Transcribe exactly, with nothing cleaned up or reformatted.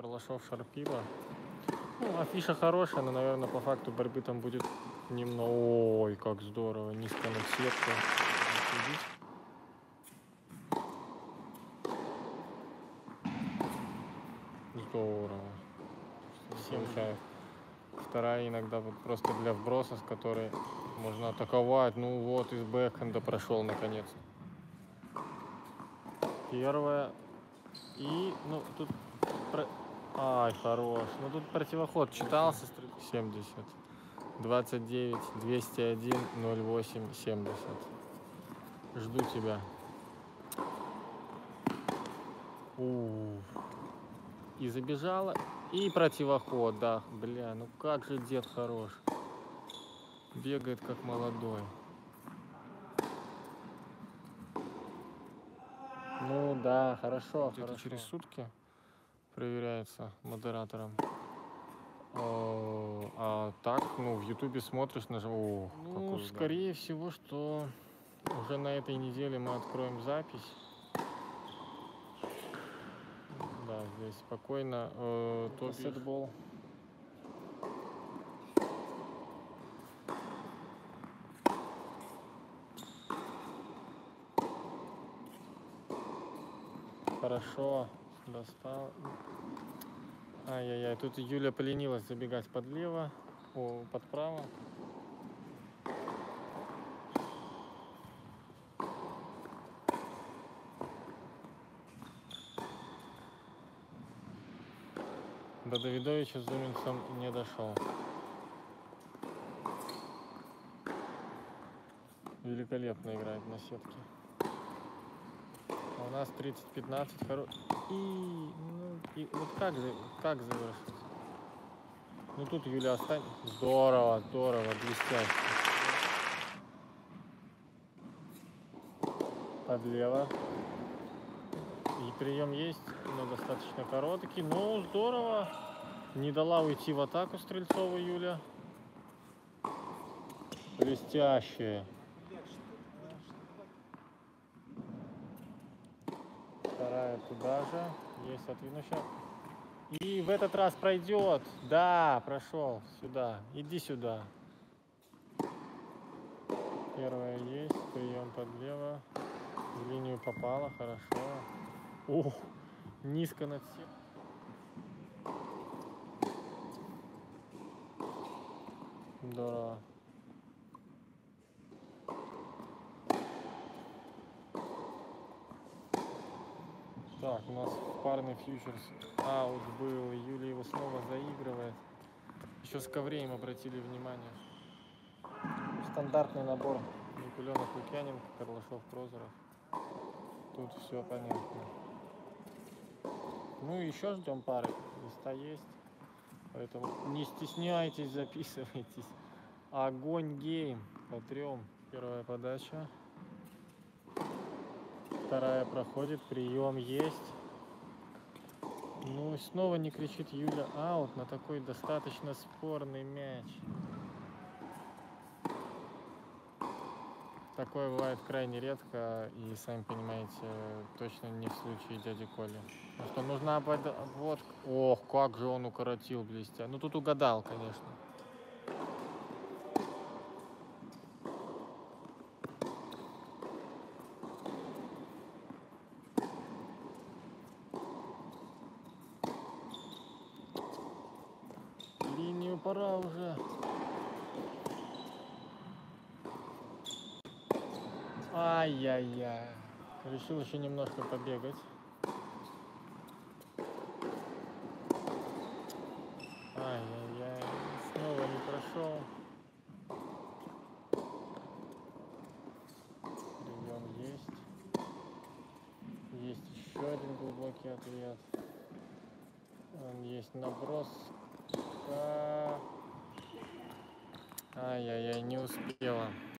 Карлашов, Шарпила. Ну, афиша хорошая, но, наверное, по факту борьбы там будет немного... Ой, как здорово. Низко над сеткой. Здорово. Получаю. Вторая иногда вот просто для вброса, с которой можно атаковать. Ну вот, из бэкхенда прошел наконец. Первая. И, ну, тут... Про... Ай, хорош. Ну, тут противоход читался. семьдесят. двадцать девять, двести один, ноль восемь, семьдесят. Жду тебя. У-у-у. И забежала. И противоход, да. Бля, ну как же дед хорош. Бегает как молодой. Ну да, хорошо, вот хорошо. Это через сутки проверяется модератором. О, а так, ну, в Ютубе смотришь, нажимаешь. Ну, скорее удар. Всего, что уже на этой неделе мы откроем запись. Да, здесь спокойно. Э, Топ-сетбол. Хорошо, достал. Ай-яй-яй, тут Юля поленилась забегать подлево, о, подправо. До Давидовича с Зуминцем не дошел. Великолепно играет на сетке. А у нас тридцать пятнадцать. Хоро... И, ну, и вот как, как завершить? Ну тут Юля останется. Здорово, здорово, блестяще. Подлево. И прием есть, но достаточно короткий. Ну, здорово. Не дала уйти в атаку Стрельцова Юля. Блестяще. Вторая туда же. Есть отвинущая. И в этот раз пройдет. Да, прошел. Сюда. Иди сюда. Первая есть. Прием подлево. В линию попала. Хорошо. Ух, низко над всем. Здорово. Так, у нас парный фьючерс аут был. Юля его снова заигрывает. Еще с ковреем обратили внимание. Стандартный набор. Никуленов, Лукьяненко, Карлашов, Прозоров. Тут все понятно. Ну и еще ждем пары. Листа есть. Поэтому не стесняйтесь, записывайтесь. Огонь гейм. Потрем. Первая подача. Вторая проходит. Прием есть. Ну и снова не кричит Юля аут на такой достаточно спорный мяч. Такое бывает крайне редко, и, сами понимаете, точно не в случае дяди Коли. Потому что нужна обводка. Ох, как же он укоротил блестя. Ну, тут угадал, конечно. Линию пора уже. Ай-яй-яй. Решил еще немножко побегать. Ай-яй-яй. Снова не прошел. Прием есть. Есть еще один глубокий ответ. Он есть наброс. Ай-яй-яй, не успела.